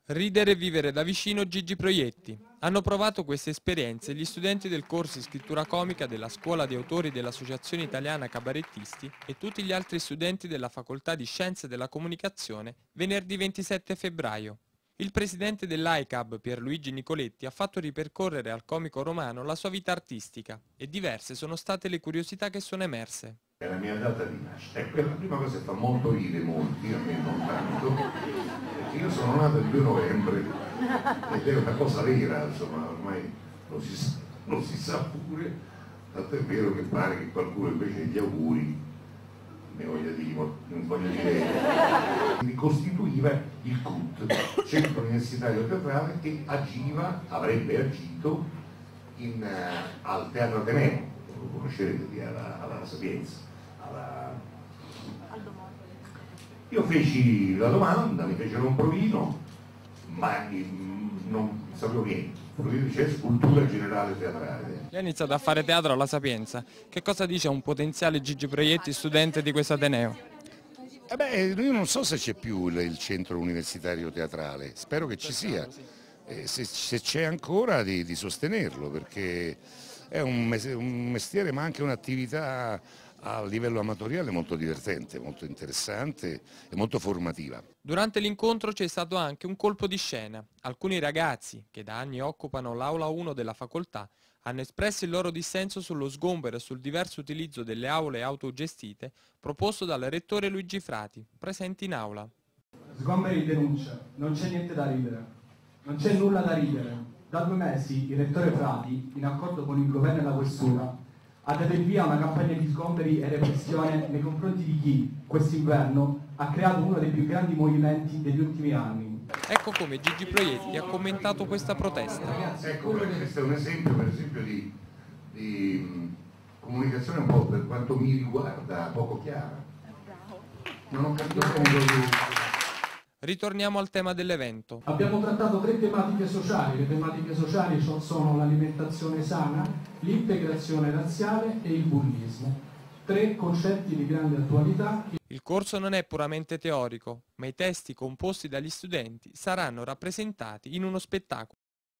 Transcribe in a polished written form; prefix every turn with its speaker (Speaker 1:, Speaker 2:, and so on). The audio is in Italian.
Speaker 1: Ridere e vivere da vicino Gigi Proietti. Hanno provato queste esperienze gli studenti del corso di scrittura comica della Scuola di Autori dell'Associazione Italiana Cabarettisti e tutti gli altri studenti della Facoltà di Scienze della Comunicazione venerdì 27 febbraio. Il presidente dell'AICAB, Pierluigi Nicoletti, ha fatto ripercorrere al comico romano la sua vita artistica e diverse sono state le curiosità che sono emerse.
Speaker 2: È la mia data di nascita e quella prima cosa che fa molto ridere molti, a me non tanto, perché io sono nato il 2 novembre ed è una cosa vera, insomma, ormai lo si sa pure, tanto è vero che pare che qualcuno invece gli auguri ne voglia dire, non voglio dire, mi costituiva il CUT, Centro Universitario Teatrale, che avrebbe agito al Teatro Ateneo, lo conoscerete alla Sapienza. Io feci la domanda, mi fecero un provino, ma non sapevo niente. Il provino c'è scultura generale teatrale.
Speaker 1: Lei ha iniziato a fare teatro alla Sapienza. Che cosa dice a un potenziale Gigi Proietti, studente di questo Ateneo?
Speaker 3: Io non so se c'è più il centro universitario teatrale, spero che ci sia. Se c'è ancora di sostenerlo, perché è un mestiere ma anche un'attività a livello amatoriale molto divertente, molto interessante e molto formativa.
Speaker 1: Durante l'incontro c'è stato anche un colpo di scena. Alcuni ragazzi, che da anni occupano l'aula 1 della facoltà, hanno espresso il loro dissenso sullo sgombero e sul diverso utilizzo delle aule autogestite proposto dal rettore Luigi Frati, presente in aula.
Speaker 4: Sgomberi denuncia, non c'è niente da ridere, non c'è nulla da ridere. Da 2 mesi il rettore Frati, in accordo con il governo e la questura, ha dato il via a una campagna di sgomberi e repressione nei confronti di chi, quest'inverno, ha creato uno dei più grandi movimenti degli ultimi anni.
Speaker 1: Ecco come Gigi Proietti ha commentato questa protesta.
Speaker 2: Ecco, questo è un esempio, per esempio, di comunicazione un po', per quanto mi riguarda, poco chiara. Non ho capito bene.
Speaker 1: Ritorniamo al tema dell'evento.
Speaker 4: Abbiamo trattato 3 tematiche sociali. Le tematiche sociali sono l'alimentazione sana, l'integrazione razziale e il bullismo. 3 concetti di grande attualità.
Speaker 1: Il corso non è puramente teorico, ma i testi composti dagli studenti saranno rappresentati in uno spettacolo.